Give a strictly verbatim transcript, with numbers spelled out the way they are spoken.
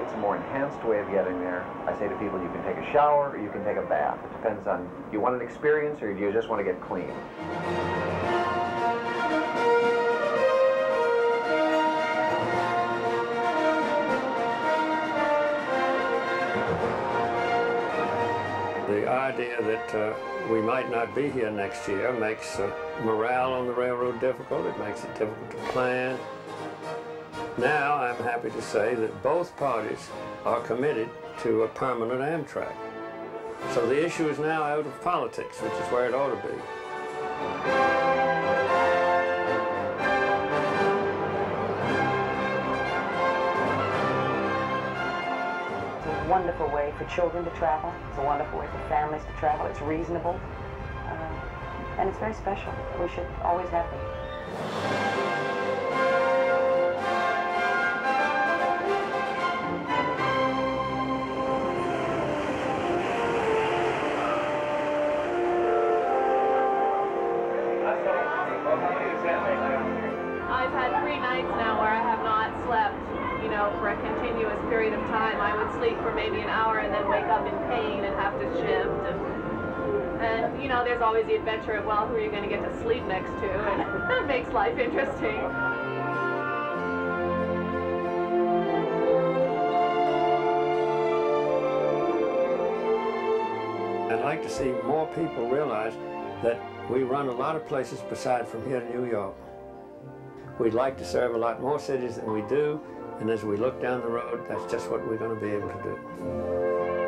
it's a more enhanced way of getting there, I say to people, you can take a shower or you can take a bath. It depends on, you want an experience or do you just want to get clean? The idea that uh, we might not be here next year makes uh, morale on the railroad difficult. It makes it difficult to plan. Now I'm happy to say that both parties are committed to a permanent Amtrak. So the issue is now out of politics, which is where it ought to be. It's a wonderful way for children to travel. It's a wonderful way for families to travel. It's reasonable. Uh, and it's very special. We should always have them. I've had three nights now where I have not slept, you know, for a continuous period of time. I would sleep for maybe an hour and then wake up in pain and have to shift. And, and you know, there's always the adventure of, well, who are you going to get to sleep next to? And that makes life interesting. I'd like to see more people realize that we run a lot of places beside from here to New York. We'd like to serve a lot more cities than we do, and as we look down the road, that's just what we're going to be able to do.